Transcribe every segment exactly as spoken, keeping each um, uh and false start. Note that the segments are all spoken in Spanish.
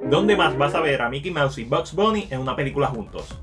¿Dónde más vas a ver a Mickey Mouse y Bugs Bunny en una película juntos?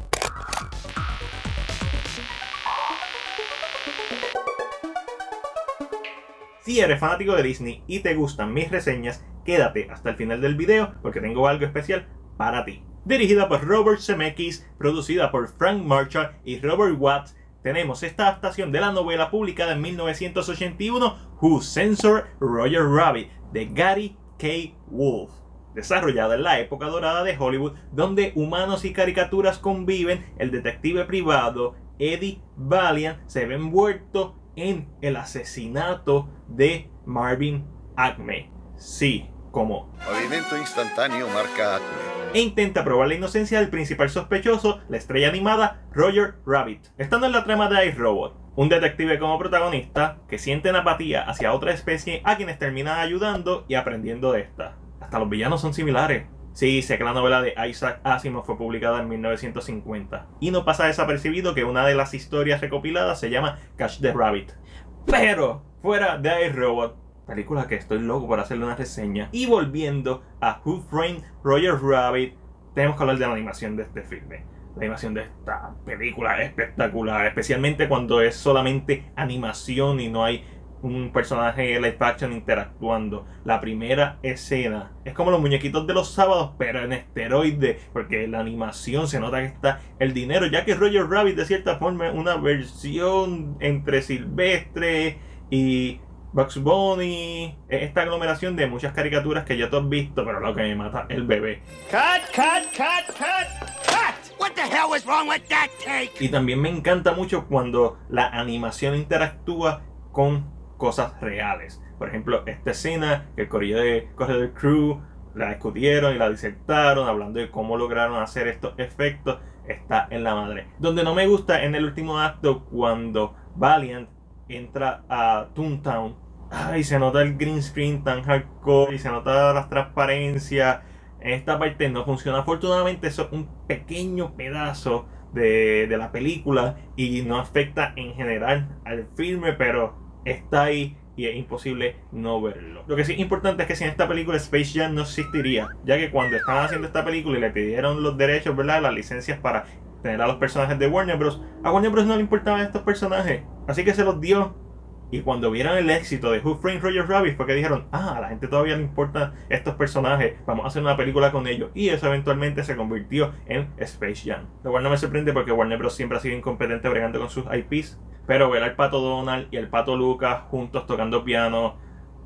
Si eres fanático de Disney y te gustan mis reseñas, quédate hasta el final del video porque tengo algo especial para ti. Dirigida por Robert Zemeckis, producida por Frank Marshall y Robert Watts, tenemos esta adaptación de la novela publicada en mil novecientos ochenta y uno, Who Censored Roger Rabbit, de Gary K. Wolf. Desarrollada en la época dorada de Hollywood, donde humanos y caricaturas conviven, el detective privado Eddie Valiant se ve envuelto en el asesinato de Marvin Acme. Sí, como Movimiento instantáneo marca Acme. E intenta probar la inocencia del principal sospechoso, la estrella animada Roger Rabbit. Estando en la trama de iRobot, un detective como protagonista que siente empatía hacia otra especie a quienes termina ayudando y aprendiendo de esta. Hasta los villanos son similares. Sí, sé que la novela de Isaac Asimov fue publicada en mil novecientos cincuenta. Y no pasa desapercibido que una de las historias recopiladas se llama Catch the Rabbit. Pero, fuera de iRobot, película que estoy loco por hacerle una reseña, y volviendo a Who Framed Roger Rabbit, tenemos que hablar de la animación de este filme. La animación de esta película es espectacular, especialmente cuando es solamente animación y no hay un personaje live action interactuando. La primera escena es como los muñequitos de los sábados, pero en esteroide, porque la animación se nota que está el dinero, ya que Roger Rabbit de cierta forma es una versión entre Silvestre y Bugs Bunny. Es esta aglomeración de muchas caricaturas que ya tú has visto, pero lo que me mata es el bebé. Cut, cut, cut, cut, cut! What the hell was wrong with that take? Y también me encanta mucho cuando la animación interactúa con cosas reales. Por ejemplo, esta escena que el corillo de Corredor Crew la discutieron y la disertaron hablando de cómo lograron hacer estos efectos, está en la madre. Donde no me gusta en el último acto, cuando Valiant entra a Toontown, ay, se nota el green screen tan hardcore y se nota las transparencias. En esta parte no funciona. Afortunadamente eso es un pequeño pedazo de, de la película y no afecta en general al filme, pero está ahí y es imposible no verlo. Lo que sí es importante es que sin esta película Space Jam no existiría, ya que cuando estaban haciendo esta película y le pidieron los derechos, ¿verdad?, las licencias para tener a los personajes de Warner Bros., a Warner Bros. No le importaban estos personajes, así que se los dio. Y cuando vieron el éxito de Who Framed Roger Rabbit fue que dijeron, ah, a la gente todavía le importan estos personajes, vamos a hacer una película con ellos. Y eso eventualmente se convirtió en Space Jam. Lo cual no me sorprende porque Warner Bros. Siempre ha sido incompetente bregando con sus I Ps. Pero ver al Pato Donald y al Pato Lucas juntos tocando piano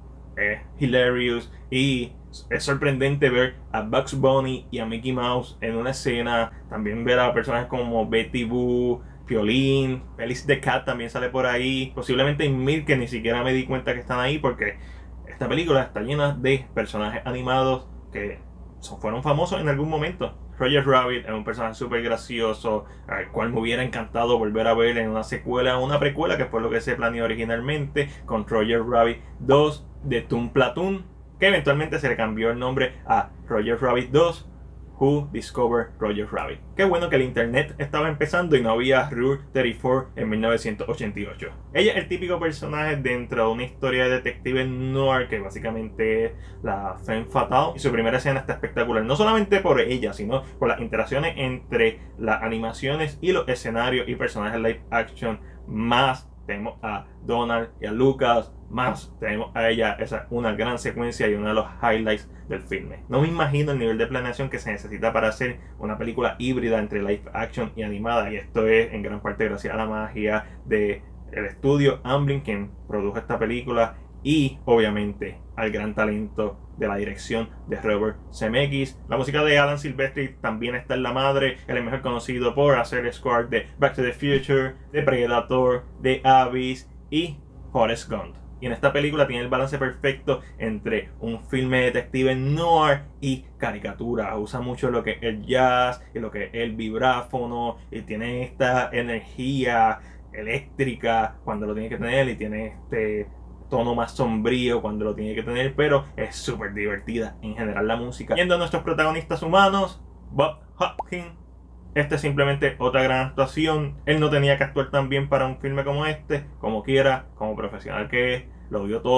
es hilarious. Y es sorprendente ver a Bugs Bunny y a Mickey Mouse en una escena. También ver a personajes como Betty Boo, Piolín, Feliz the Cat también sale por ahí. Posiblemente en mil que ni siquiera me di cuenta que están ahí, porque esta película está llena de personajes animados que son, fueron famosos en algún momento. Roger Rabbit es un personaje súper gracioso, al cual me hubiera encantado volver a ver en una secuela o una precuela, que fue lo que se planeó originalmente, con Roger Rabbit dos de Toon Platoon, que eventualmente se le cambió el nombre a Roger Rabbit dos, Who Discovered Roger Rabbit. Qué bueno que el internet estaba empezando y no había Rule treinta y cuatro en mil novecientos ochenta y ocho. Ella es el típico personaje dentro de una historia de detective noir que básicamente es la femme fatale, y su primera escena está espectacular, no solamente por ella, sino por las interacciones entre las animaciones y los escenarios y personajes live action. Más tenemos a Donald y a Lucas, más tenemos a ella. Esa es una gran secuencia y uno de los highlights del filme. No me imagino el nivel de planeación que se necesita para hacer una película híbrida entre live action y animada, y esto es en gran parte gracias a la magia del estudio Amblin, quien produjo esta película, y obviamente al gran talento de la dirección de Robert Zemeckis. La música de Alan Silvestri también está en la madre. Él es mejor conocido por hacer el score de Back to the Future, de Predator, de Abyss y Forrest Gump. Y en esta película tiene el balance perfecto entre un filme detective noir y caricatura. Usa mucho lo que es el jazz y lo que es el vibráfono, y tiene esta energía eléctrica cuando lo tiene que tener, y tiene este tono más sombrío cuando lo tiene que tener, pero es súper divertida en general la música. Yendo a nuestros protagonistas humanos, Bob Hopkins, este es simplemente otra gran actuación. Él no tenía que actuar tan bien para un filme como este, como quiera, como profesional que es, lo dio todo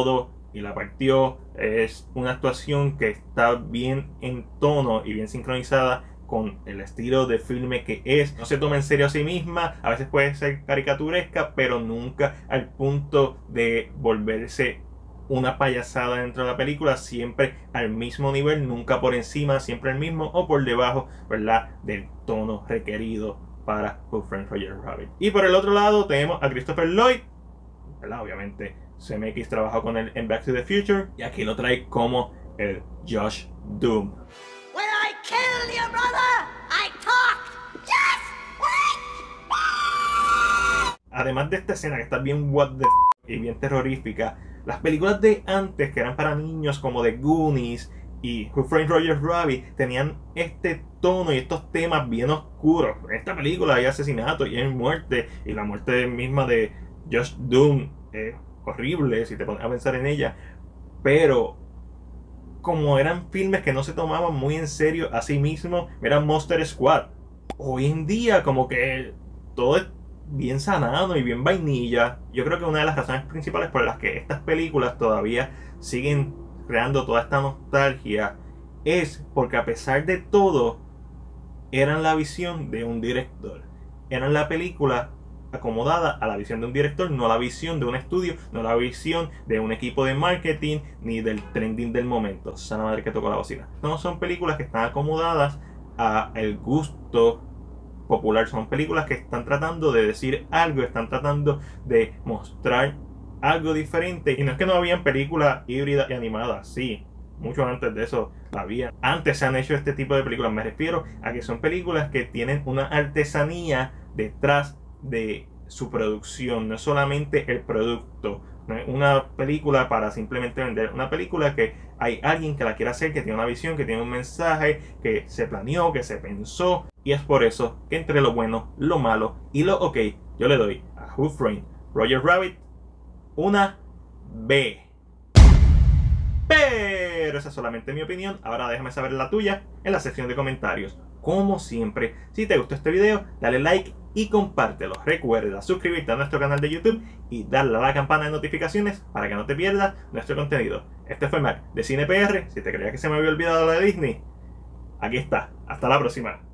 y la partió. Es una actuación que está bien en tono y bien sincronizada con el estilo de filme que es. No se toma en serio a sí misma, a veces puede ser caricaturesca, pero nunca al punto de volverse una payasada dentro de la película, siempre al mismo nivel, nunca por encima, siempre el mismo o por debajo, ¿verdad?, del tono requerido para Who Framed Roger Rabbit. Y por el otro lado tenemos a Christopher Lloyd, ¿verdad? Obviamente C M X trabajó con él en Back to the Future y aquí lo trae como el Josh Doom. When I kill your brother, I talk. Yes! Además de esta escena que está bien what the f y bien terrorífica, las películas de antes que eran para niños como The Goonies y Who Framed Roger Rabbit tenían este tono y estos temas bien oscuros. En esta película hay asesinato y hay muerte, y la muerte misma de Josh Doom es horrible si te pones a pensar en ella, pero como eran filmes que no se tomaban muy en serio a sí mismos, eran Monster Squad. Hoy en día como que todo es bien sanado y bien vainilla. Yo creo que una de las razones principales por las que estas películas todavía siguen creando toda esta nostalgia es porque, a pesar de todo, eran la visión de un director. Eran la película acomodada a la visión de un director, no a la visión de un estudio, no a la visión de un equipo de marketing ni del trending del momento. Sana madre que tocó la bocina. No son películas que están acomodadas a el gusto popular, son películas que están tratando de decir algo, están tratando de mostrar algo diferente. Y no es que no habían películas híbridas y animadas, sí, mucho antes de eso la había. Antes se han hecho este tipo de películas, me refiero a que son películas que tienen una artesanía detrás de su producción, no es solamente el producto, no es una película para simplemente vender, una película que hay alguien que la quiere hacer, que tiene una visión, que tiene un mensaje, que se planeó, que se pensó, y es por eso que entre lo bueno, lo malo y lo ok, yo le doy a Who Framed Roger Rabbit una B. Pero esa es solamente mi opinión. Ahora déjame saber la tuya en la sección de comentarios. Como siempre, si te gustó este video, dale like y compártelo. Recuerda suscribirte a nuestro canal de YouTube y darle a la campana de notificaciones para que no te pierdas nuestro contenido. Este fue Mac de Cine P R. Si te creías que se me había olvidado lo de Disney, aquí está. Hasta la próxima.